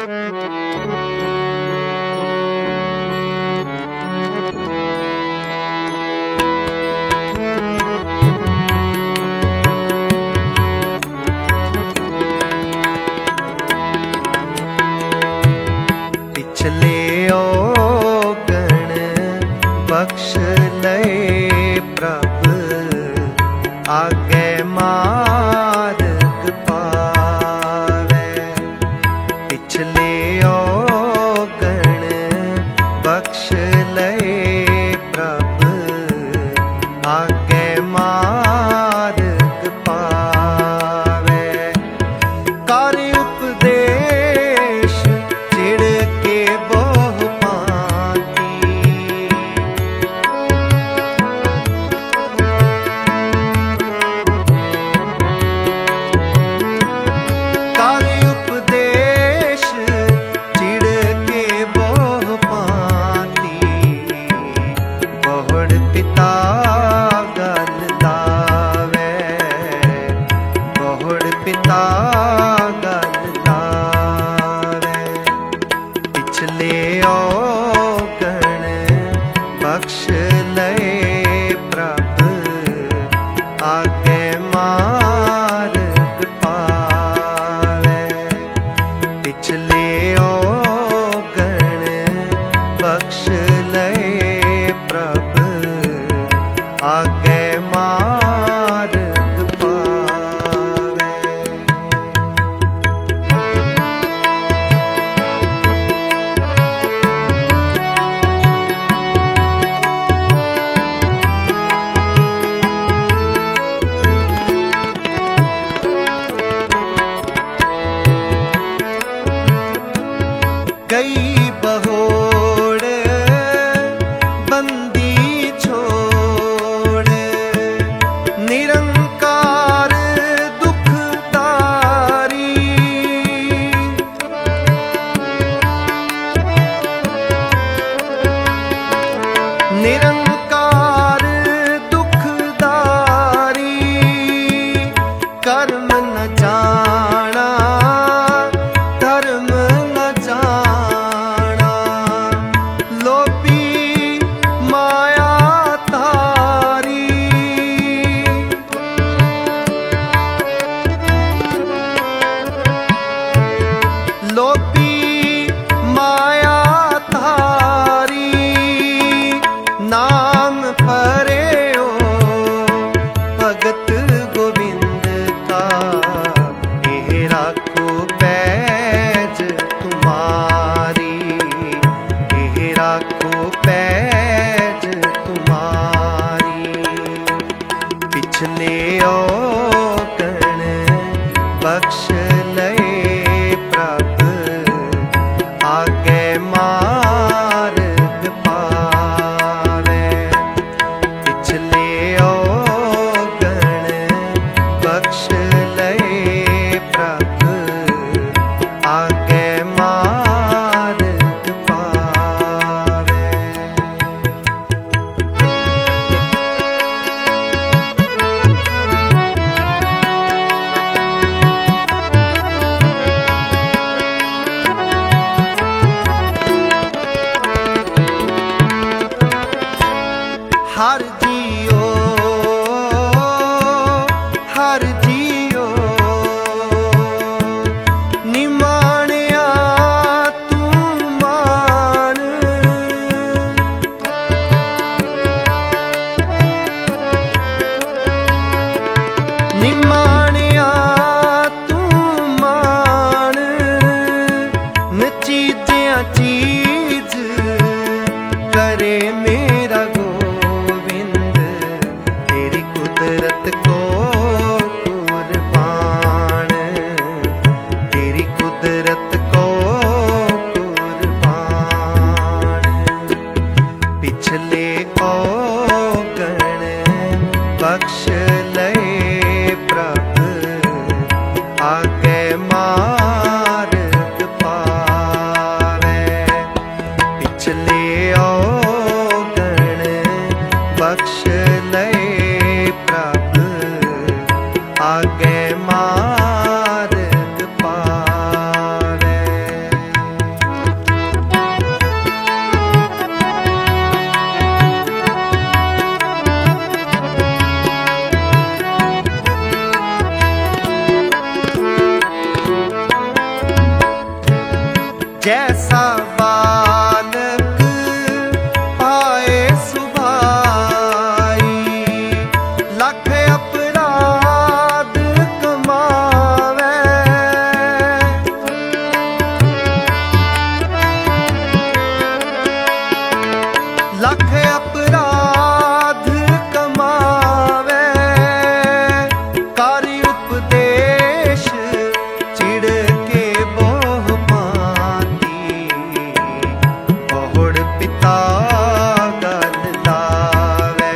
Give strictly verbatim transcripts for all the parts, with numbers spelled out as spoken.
बख्श ले प्रभ आगे मार्ग पावे। पिछले औगण बख्श ले प्रभ आगे मार्ग पावे। कार्य उपदेश चिड़ के बहु बख्श ले प्रभ आगे मार्ग पावे। पिछले औगण बख्श ले प्रभ आगे मार्ग पावे। गई बहोड़ बंदी छोड़ निरंकार दुखदारी। निरंकार दुखदारी कर्म न जाना धर्म न जाना। जैसा बालक पाए सुभाई, लख अपराध कमावे। लख अपराध कमावे, कारी उपदेश चिड़ के बोह पाती। बहुड़ पिता गल लावे,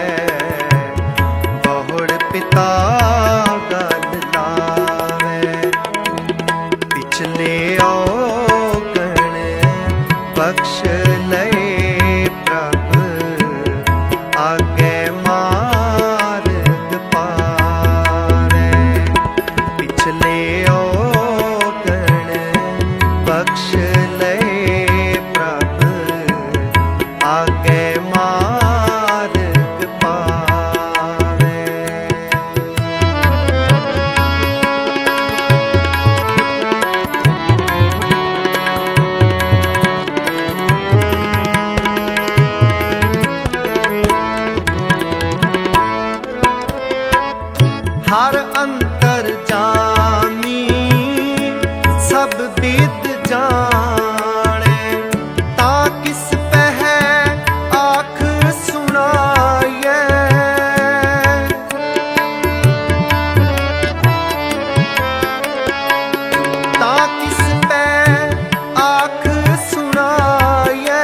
बहुड़ पिता गल लावे। पिछले औगण बख्श लए प्रभ, आगे मार्ग पावे। पिछले औगण बख्श लए प्रभ, आगे मार्ग पावे। हर अंतर जामी सब विद जाने, ता किस पह आख सुनाए। ता किस पह आख सुनाए,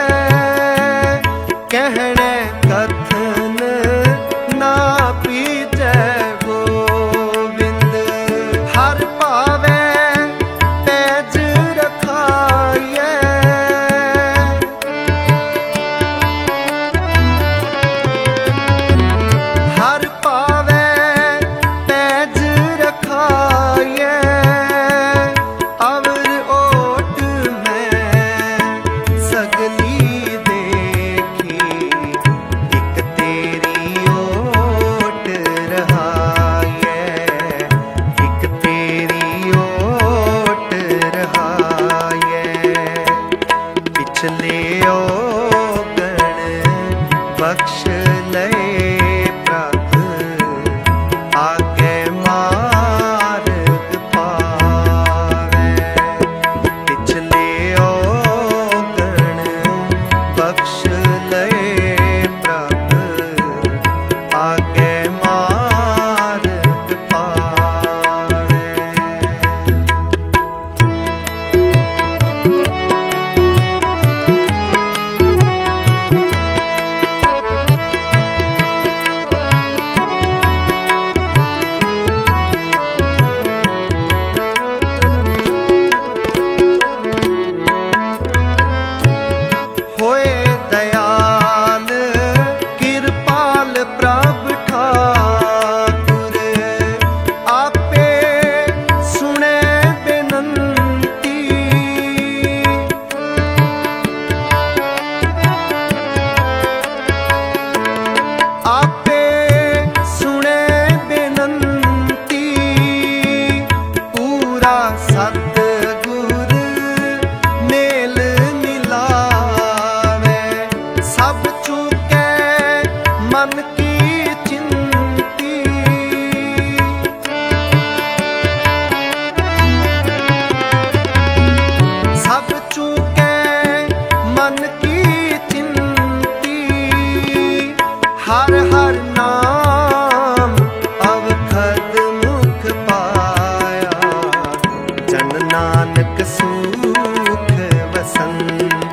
कहने कथन ना पीजे गोविंद। हर पावे पैज रखाए, हर पावे पैज रखाए। अवर ओट में सगली देखी, एक तेरी ओट रहाए, एक तेरी ओट रहाए। पिछले औगण बख्श लए प्रभ, आगे मार्ग पावे। पिछले औगण बख्श लए प्रभ, आगे मार्ग पावे। होए दयाल कृपाल प्रभ ठाकुर, आपे सुने बेनंती। आपे सुने बेनंती, पूरा सतगुर मेल मिलावे। सब चूके मन की चिंती, सब चूके मन की चिंती। हर हर नाम अवखद मुख पाया, जन नानक सुख वसंती।